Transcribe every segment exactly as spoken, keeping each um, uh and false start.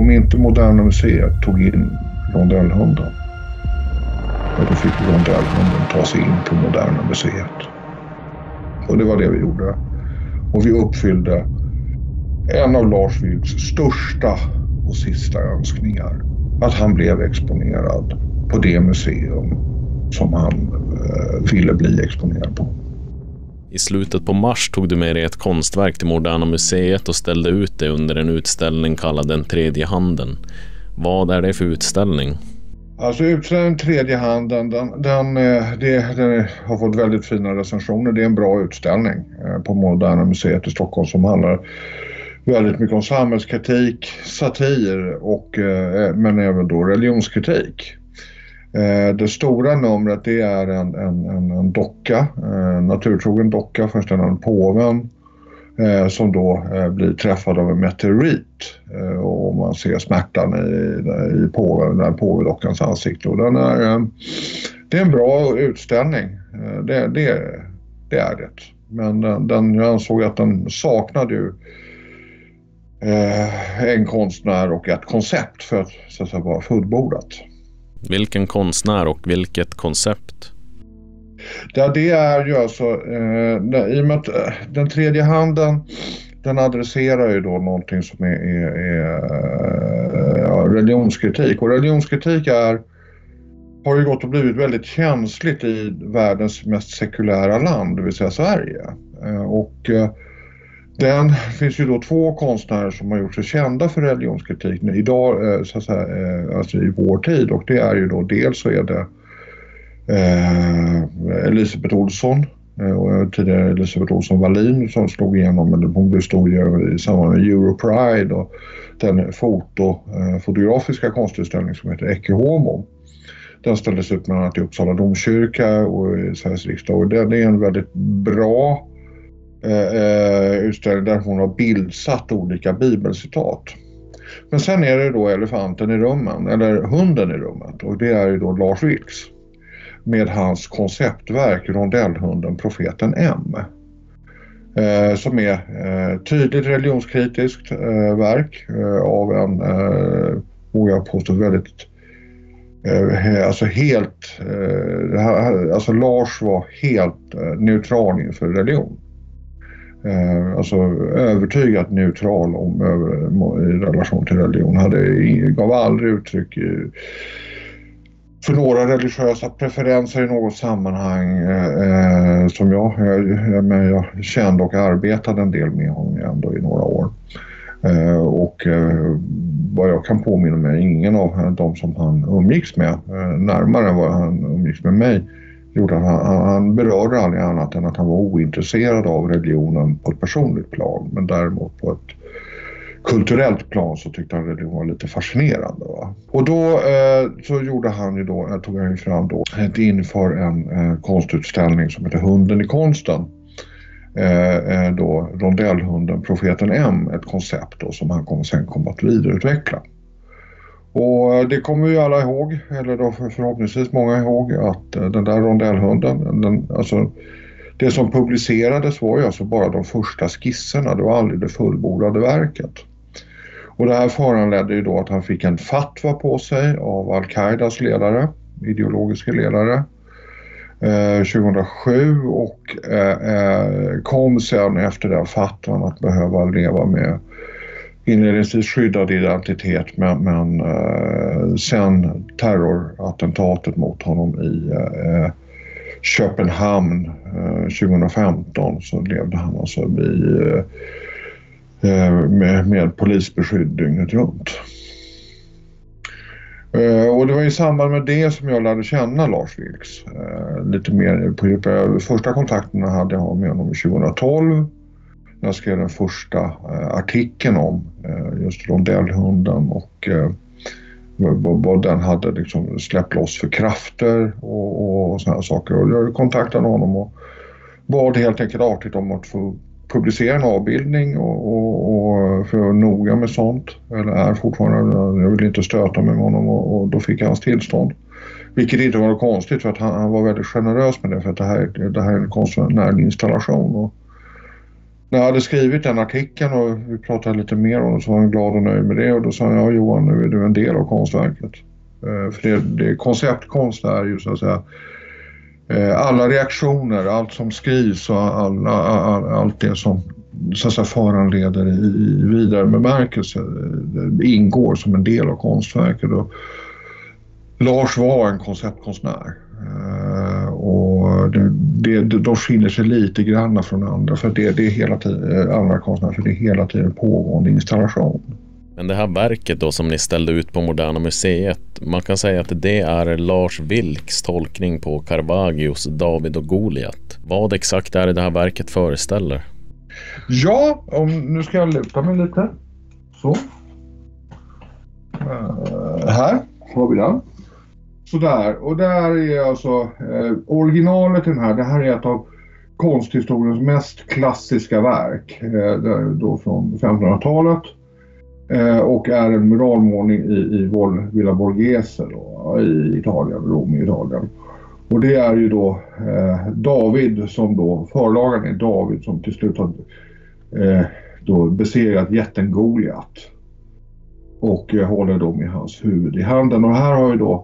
om inte Moderna Museet tog in rondellhunden, då fick rondellhunden ta sig in på Moderna Museet. Och det var det vi gjorde. Och vi uppfyllde en av Lars Vilks största och sista önskningar. Att han blev exponerad på det museum som han eh, ville bli exponerad på. I slutet på mars tog du med dig ett konstverk till Moderna Museet och ställde ut det under en utställning kallad Den tredje handen. Vad är det för utställning? Alltså utställningen Tredje handen, den, den, det, den har fått väldigt fina recensioner. Det är en bra utställning på Moderna Museet i Stockholm som handlar väldigt mycket om samhällskritik, satir och, men även då religionskritik. Det stora numret det är en, en, en, en docka, en naturtrogen docka, föreställande påven eh, som då eh, blir träffad av en meteorit eh, och man ser smärtan i, i påven, den påvedockans ansikte. Och den är, eh, det är en bra utställning, eh, det, det, det är det. Men den, den, jag ansåg att den saknade ju eh, en konstnär och ett koncept för att, så att säga, vara fullbordat. Vilken konstnär och vilket koncept? Ja, det är ju alltså, eh, i och med att Den tredje handen, den adresserar ju då någonting som är, är, är ja, religionskritik. Och religionskritik är, har ju gått och blivit väldigt känsligt i världens mest sekulära land, det vill säga Sverige. Eh, och eh, den finns ju då två konstnärer som har gjort sig kända för religionskritik idag, så att säga, alltså i vår tid. Och det är ju då, dels så är det eh, Elisabeth Olsson, och tidigare Elisabeth Olsson Wallin som slog igenom, eller hon blev stor i samband med Europride och den foto, eh, fotografiska konstutställning som heter Ecce Homo. Den ställdes ut bland annat i Uppsala domkyrka och i Sveriges riksdag, och det är en väldigt bra Uh, utställning där hon har bildsatt olika bibelcitat. Men sen är det då elefanten i rummen, eller hunden i rummet, och det är ju då Lars Vilks med hans konceptverk Rondellhunden Profeten M, uh, som är uh, tydligt religionskritiskt uh, verk uh, av en uh, och jag påstår väldigt uh, alltså helt uh, alltså Lars var helt uh, neutral inför religion. Eh, alltså övertygat neutral om över, i relation till religion. Hade, gav aldrig uttryck i, för några religiösa preferenser i något sammanhang eh, som jag, jag, men jag kände och arbetade en del med honom ändå i några år. Eh, och eh, vad jag kan påminna mig, ingen av de som han umgicks med eh, närmare än vad han umgicks med mig gjorde att han, han berörde aldrig annat än att han var ointresserad av religionen på ett personligt plan, men däremot på ett kulturellt plan så tyckte han religion var lite fascinerande. Va? Och då eh, så gjorde han ju då, tog han ju fram då ett inför en eh, konstutställning som heter Hunden i konsten. Eh, då Rondellhunden Profeten M, ett koncept då som han kom, sen kom att vidareutveckla. Och det kommer vi alla ihåg, eller då förhoppningsvis många ihåg, att den där rondellhunden, den, alltså, det som publicerades var ju alltså bara de första skisserna, det var aldrig det fullbordade verket. Och det här föranledde ju då att han fick en fatwa på sig av Al-Qaidas ledare, ideologiska ledare, eh, tjugohundrasju, och eh, kom sen efter den fatwan att behöva leva med inledningsvis skyddad identitet, men, men eh, sen terrorattentatet mot honom i eh, Köpenhamn eh, tjugohundrafemton, så levde han alltså i, eh, med, med polisbeskydd dygnet runt. Eh, och det var i samband med det som jag lärde känna Lars Vilks eh, lite mer på djupet. Första kontakterna hade jag med honom tjugohundratolv. Jag skrev den första eh, artikeln om eh, just rondellhunden och eh, vad, vad den hade liksom släppt loss för krafter och, och, och sådana saker. Och jag kontaktade honom och bad helt enkelt artigt om att få publicera en avbildning och, och, och för jag noga med sånt. Eller är fortfarande, jag vill inte stöta med honom, och, och då fick jag hans tillstånd. Vilket inte var konstigt, för att han, han var väldigt generös med det, för att det här, det här är en konstnärlig installation. Och när jag hade skrivit den artikeln och vi pratade lite mer om det, så var han glad och nöjd med det. Och då sa han, ja Johan, nu är du en del av konstverket. Uh, för det, det konceptkonst är ju så att säga uh, alla reaktioner, allt som skrivs och alla, all, allt det som så att säga föranleder i, i vidare bemärkelse uh, ingår som en del av konstverket. Och Lars var en konceptkonstnär. Uh, och det, det, de skiljer sig lite grann från andra, för det, det är hela tiden andra konstnärer, för det är hela tiden pågående installation. Men det här verket då som ni ställde ut på Moderna Museet, man kan säga att det är Lars Vilks tolkning på Caravagios David och Goliat. Vad exakt är det det här verket föreställer? Ja, om, nu ska jag luta mig lite. Så. Uh, här har vi den. Sådär, och där är alltså eh, originalet i den här, det här är ett av konsthistoriens mest klassiska verk, eh, då från femtonhundratalet, eh, och är en muralmålning i, i Villa Borghese då, i Italien, Rom i Italien. Och det är ju då eh, David som då, förlagan är David som till slut har eh, då besegrat jätten Goliat och eh, håller då med hans huvud i handen. Och här har vi då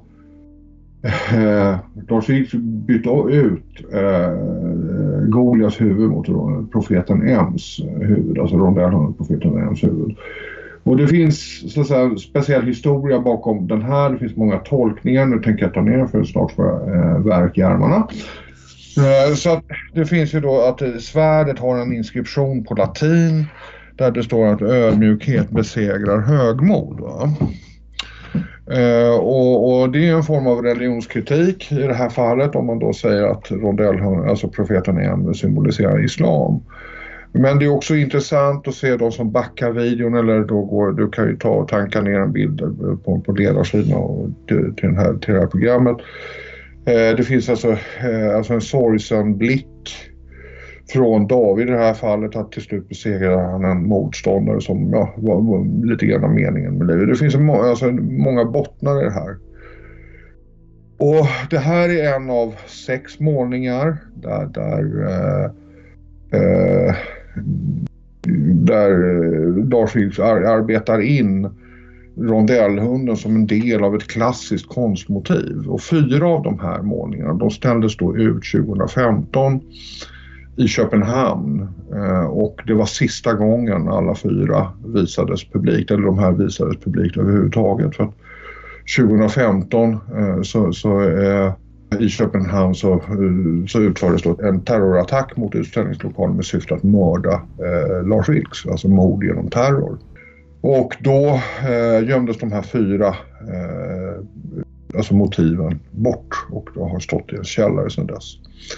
Eh, Lars Vilks bytte ut eh, Goliats huvud mot profeten Ems huvud, alltså rondellen mot profeten Ems huvud. Och det finns så att säga speciell historia bakom den här, det finns många tolkningar, nu tänker jag ta ner för snart för eh, verk i armarna. Eh, så att det finns ju då att svärdet har en inskription på latin där det står att ödmjukhet besegrar högmod, va? Uh, och, och det är en form av religionskritik i det här fallet, om man då säger att rondell, alltså profeten Em, symboliserar islam. Men det är också intressant att se de som backar videon, eller då går, du kan ju ta och tanka ner en bild på, på ledarsidan och till, till, den här, till det här programmet. Uh, det finns alltså, uh, alltså en sorgsen blick från David i det här fallet, att till slut besegrar han en motståndare som ja, var, var lite grann av meningen med livet. Det finns må, alltså, många bottnar i det här. Och det här är en av sex målningar där, där, eh, eh, där Lars Vilks ar- arbetar in rondellhunden som en del av ett klassiskt konstmotiv. Och fyra av de här målningarna, de ställdes då ut tjugohundrafemton i Köpenhamn, och det var sista gången alla fyra visades publikt, eller de här visades publikt överhuvudtaget. För att tjugohundrafemton så, så eh, i Köpenhamn så, så utfördes då en terrorattack mot utställningslokalen med syfte att mörda eh, Lars Vilks, alltså mord genom terror. Och då eh, gömdes de här fyra eh, alltså motiven bort, och då har stått i en källare sedan dess.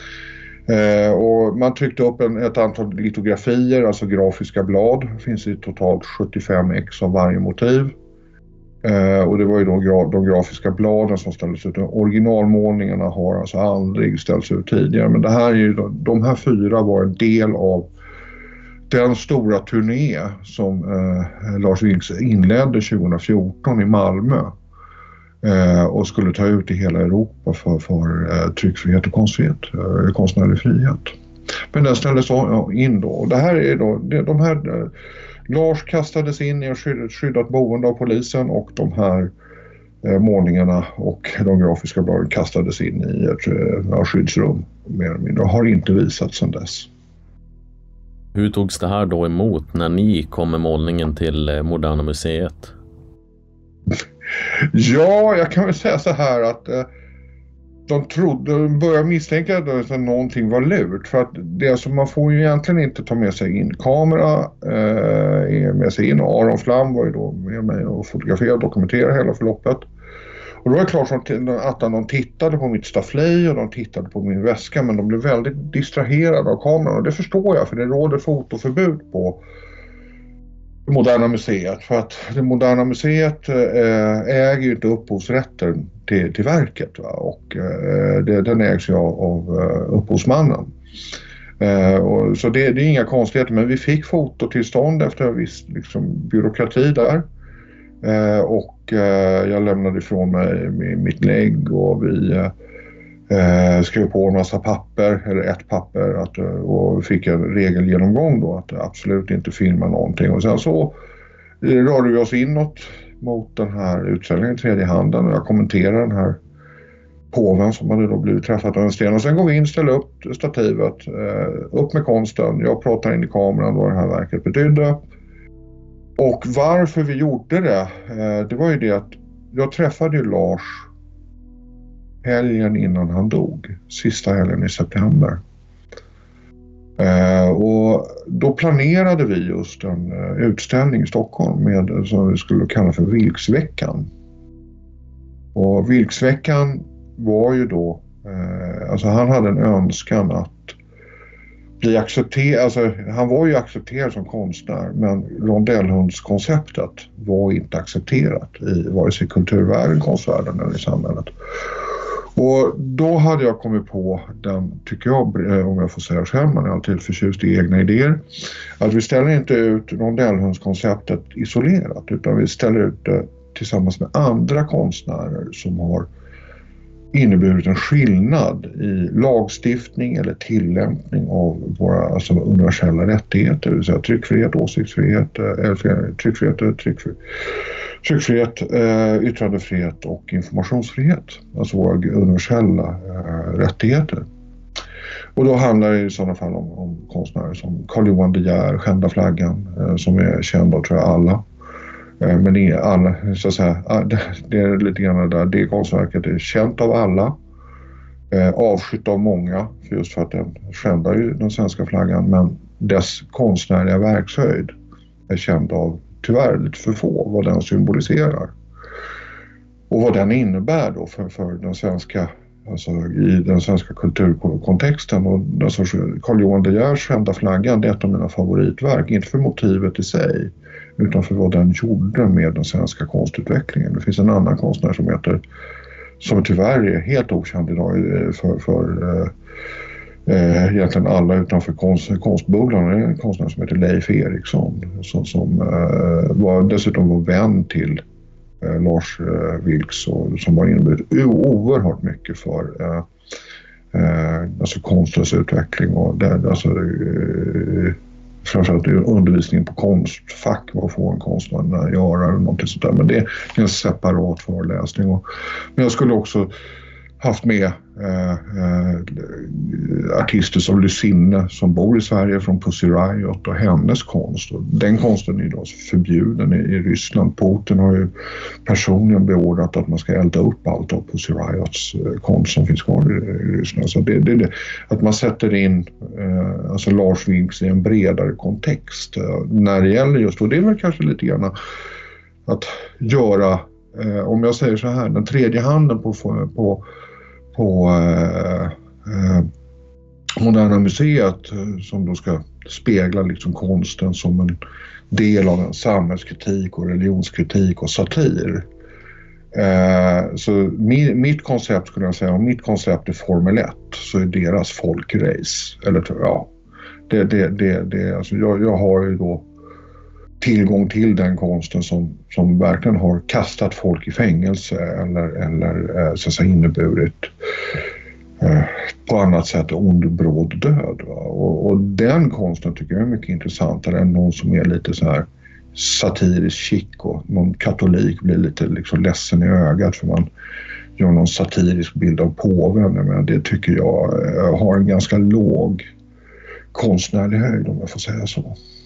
Eh, och man tryckte upp en, ett antal litografier, alltså grafiska blad. Det finns i totalt sjuttiofem ex av varje motiv. Eh, och det var ju då gra- de grafiska bladen som ställdes ut. Originalmålningarna har alltså aldrig ställts ut tidigare. Men det här är ju, de här fyra var en del av den stora turné som eh, Lars Vilks inledde tjugohundrafjorton i Malmö. Eh, och skulle ta ut i hela Europa för, för eh, tryckfrihet och konstfrihet, eh, konstnärlig frihet. Men den ställdes in då. Och det här är då, det, de här, eh, Lars kastades in i ett skyddat, skyddat boende av polisen, och de här eh, målningarna och de grafiska bladen kastades in i ett eh, skyddsrum, mer eller mindre, och har inte visats sedan dess. Hur togs det här då emot när ni kom med målningen till eh, Moderna Museet? Ja, jag kan väl säga så här att eh, de trodde, de började misstänka att någonting var lurt. För att det, alltså, man får ju egentligen inte ta med sig in kamera, eh, med sig in. Aron Flam var ju då med mig och fotograferade och dokumenterade hela förloppet. Och då var det klart att de tittade på mitt staffli och de tittade på min väska, men de blev väldigt distraherade av kameran. Och det förstår jag, för det råder fotoförbud på Moderna Museet, för att det Moderna Museet eh, äger ju inte upphovsrätten till, till verket, va? Och eh, det, den ägs ju av, av uh, upphovsmannen. Eh, och, så det, det är inga konstigheter, men vi fick fototillstånd efter en viss liksom, byråkrati där. Eh, och eh, jag lämnade ifrån mig mitt lägg, och vi Eh, skrev på en massa papper, eller ett papper, att, och fick en regelgenomgång då att absolut inte filma någonting. Och sen så rörde vi oss inåt mot den här utställningen i tredje handen och jag kommenterade den här påven som hade då blivit träffat av en sten. Och sen går vi in, ställer upp stativet, eh, upp med konsten. Jag pratar in i kameran vad det här verket betydde. Och varför vi gjorde det, eh, det var ju det att jag träffade ju Lars helgen innan han dog, sista helgen i september. Eh, och då planerade vi just en uh, utställning i Stockholm med, som vi skulle kalla för Vilksveckan. Och Vilksveckan var ju då, eh, alltså han hade en önskan att bli accepterad, alltså han var ju accepterad som konstnär, men rondellhundskonceptet var inte accepterat i vare sig kulturvärlden, konstvärlden eller i samhället. Och då hade jag kommit på den, tycker jag, om jag får säga själv, man är alltid förtjust i egna idéer, att vi ställer inte ut rondellhundskonceptet isolerat, utan vi ställer ut det tillsammans med andra konstnärer som har inneburit en skillnad i lagstiftning eller tillämpning av våra alltså universella rättigheter, det vill säga tryckfrihet, åsiktsfrihet, eller tryckfrihet, tryckfrihet, tryckfrihet eh, yttrandefrihet och informationsfrihet, alltså våra universella eh, rättigheter. Och då handlar det i sådana fall om, om konstnärer som Carl Johan De Geer, Skända flaggan, eh, som är känd av, tror jag, alla. Men det är, alla, så att säga, det är lite grann där, det konstverket är känt av alla, eh, avskytt av många, för just för att den skändar ju den svenska flaggan, men dess konstnärliga verkshöjd är känd av tyvärr lite för få, vad den symboliserar. Och vad den innebär då för, för den svenska, alltså i den svenska kulturkontexten. Och den sorts Carl Johan De Geers Skända flaggan, det är ett av mina favoritverk, inte för motivet i sig, utan för vad den gjorde med den svenska konstutvecklingen. Det finns en annan konstnär som heter, som tyvärr är helt okänd idag för, för eh, egentligen alla utanför konst, konstbubblan. Det är en konstnär som heter Leif Eriksson, som, som eh, var, dessutom var vän till eh, Lars eh, Vilks, och som har inneburit oerhört mycket för eh, eh, alltså konstens utveckling och där, alltså eh, framförallt undervisningen på konstfack, vad får en konstnär göra eller någonting sånt där. Men det är en separat föreläsning. Och, men jag skulle också haft med eh, eh, artister som Lucinne som bor i Sverige, från Pussy Riot, och hennes konst. Och den konsten är idag förbjuden i, i Ryssland. Putin har ju personligen beordrat att man ska elda upp allt av Pussy Riots eh, konst som finns kvar i, i Ryssland. Så det, det, det, att man sätter in eh, alltså Lars Vilks i en bredare kontext eh, när det gäller just, och det är väl kanske lite grann att göra, eh, om jag säger så här, den tredje handen på, på på eh, eh, Moderna museet, eh, som då ska spegla liksom konsten som en del av en samhällskritik och religionskritik och satir. Eh, så mi, mitt koncept skulle jag säga, om mitt koncept är Formel ett, så är deras folkrace, eller ja, det, det, det, det, alltså jag, jag har ju då tillgång till den konsten som, som verkligen har kastat folk i fängelse eller, eller eh, så att säga inneburit eh, på annat sätt ond bråd död. Va? Och, och den konsten tycker jag är mycket intressantare än någon som är lite så här satirisk chic, och någon katolik blir lite liksom ledsen i ögat för man gör någon satirisk bild av påven. Men det tycker jag eh, har en ganska låg konstnärlig höjd, om jag får säga så.